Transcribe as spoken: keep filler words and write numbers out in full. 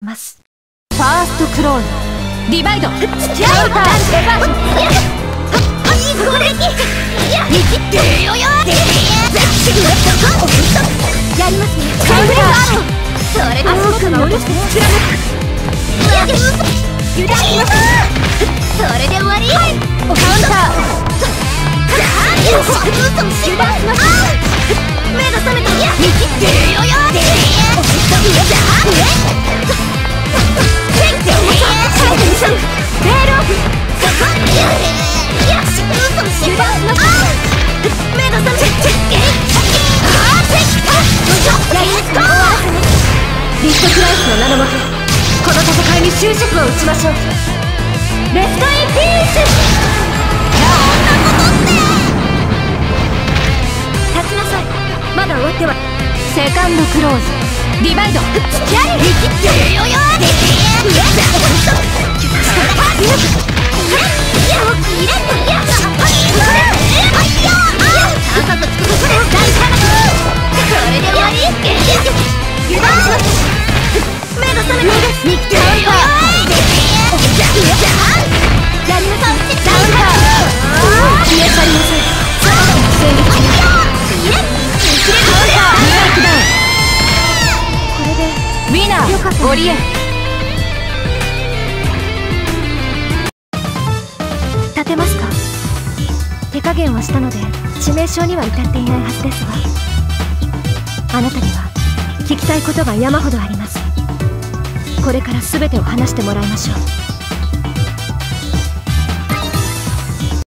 ます。ファーストクロールディバイドカウンターレバージョン攻撃見切ってよよやりますね。カウンターそれで多く戻して貫く油断します。それで終わり。カウンター油断します。目が覚めた。見切ってよよリストクライスの名のもとこの戦いに終止符を打ちましょう。レストインピース。そんなことって立ちなさい。まだ終わっては。セカンドクローズディバイド見切ってよよオリエン立てますか。手加減はしたので致命傷には至っていないはずですが、あなたには聞きたいことが山ほどあります。これから全てを話してもらいましょう。